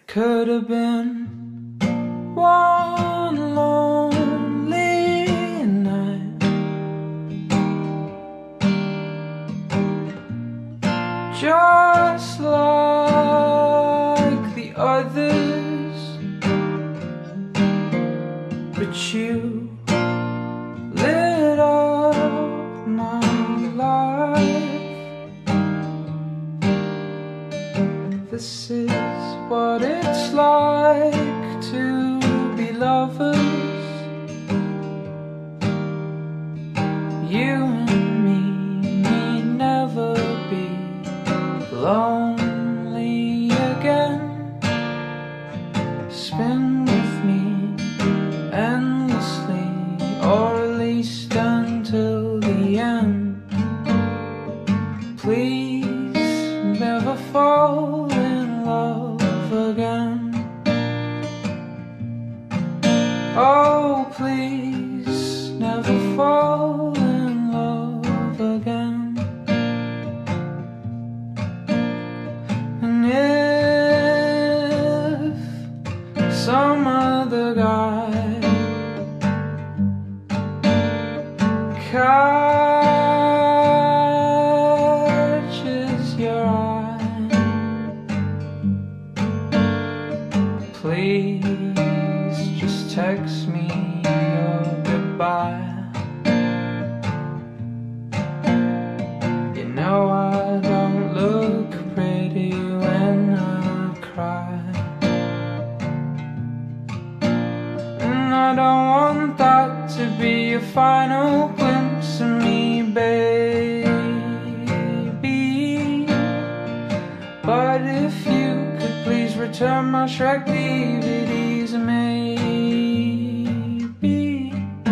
Could have been one lonely night, just like the others, but you lit up my life. This is what it's like to be lovers, you and me never be lonely again. Spin with me endlessly, or at least until the end. Please never fall in love again. Oh, please never fall in love again. And if some other guy catches your eye, please just text me your goodbye. You know I don't look pretty when I cry, and I don't want that to be a final glimpse of me, baby. But if you could please return my Shrek DVDs, maybe.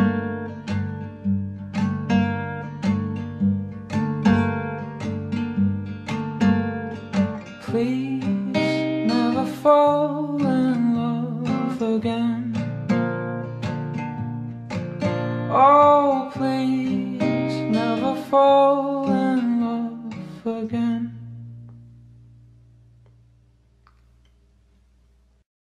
Please never fall in love again. Oh,